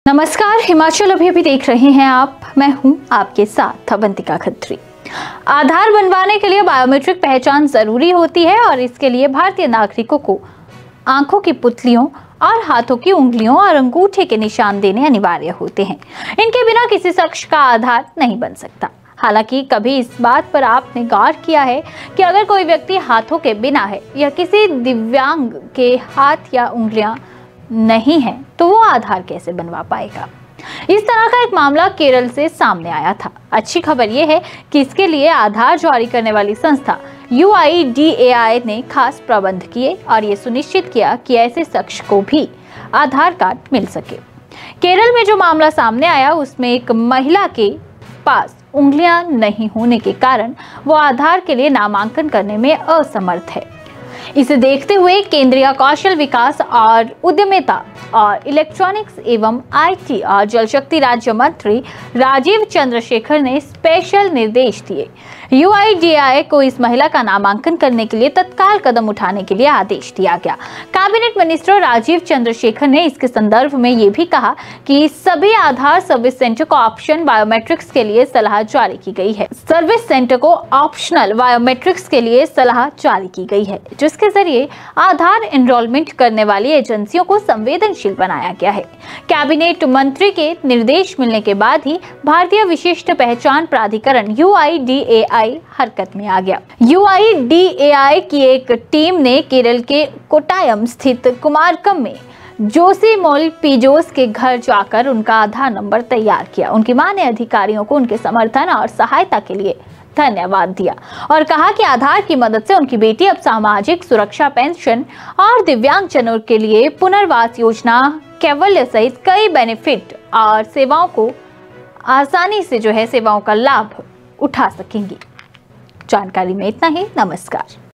नमस्कार, हिमाचल अभी देख रहे हैं आप। मैं हूं आपके साथ अवंतिका खत्री। आधार बनवाने के लिए बायोमेट्रिक पहचान जरूरी होती है और इसके लिए भारतीय नागरिकों को आंखों की पुतलियों और हाथों की उंगलियों और अंगूठे के निशान देने अनिवार्य होते हैं। इनके बिना किसी शख्स का आधार नहीं बन सकता। हालांकि कभी इस बात पर आपने गौर किया है कि अगर कोई व्यक्ति हाथों के बिना है या किसी दिव्यांग के हाथ या उंगलियां नहीं है तो वो आधार कैसे बनवा पाएगा। इस तरह का एक मामला केरल से सामने आया था। अच्छी खबर यह है कि इसके लिए आधार जारी करने वाली संस्था UIDAI ने खास प्रबंध किए और ये सुनिश्चित किया कि ऐसे शख्स को भी आधार कार्ड मिल सके। केरल में जो मामला सामने आया उसमें एक महिला के पास उंगलियां नहीं होने के कारण वो आधार के लिए नामांकन करने में असमर्थ है। इसे देखते हुए केंद्रीय कौशल विकास और उद्यमिता और इलेक्ट्रॉनिक्स एवं IT और जल शक्ति राज्य मंत्री राजीव चंद्रशेखर ने स्पेशल निर्देश दिए। UIDAI को इस महिला का नामांकन करने के लिए तत्काल कदम उठाने के लिए आदेश दिया गया। कैबिनेट मिनिस्टर राजीव चंद्रशेखर ने इसके संदर्भ में ये भी कहा कि सभी आधार सर्विस सेंटर को ऑप्शन बायोमेट्रिक्स के लिए सलाह जारी की गई है। सर्विस सेंटर को ऑप्शनल बायोमेट्रिक्स के लिए सलाह जारी की गई है, जिसके जरिए आधार एनरोलमेंट करने वाली एजेंसियों को संवेदनशील बनाया गया है। कैबिनेट मंत्री के निर्देश मिलने के बाद ही भारतीय विशिष्ट पहचान प्राधिकरण UIDAI हरकत में आ गया। UIDAI की एक टीम ने केरल के कोट्टायम स्थित कुमारकम में जोशीमोल पीजोस के घर जाकर उनका आधार नंबर तैयार किया। उनकी मां ने अधिकारियों को उनके समर्थन और सहायता के लिए धन्यवाद दिया और कहा कि आधार की मदद से उनकी बेटी अब सामाजिक सुरक्षा पेंशन और दिव्यांगजनों के लिए पुनर्वास योजना, कैवल्य सहित कई बेनिफिट और सेवाओं को आसानी से सेवाओं का लाभ उठा सकेंगी। जानकारी में इतना ही। नमस्कार।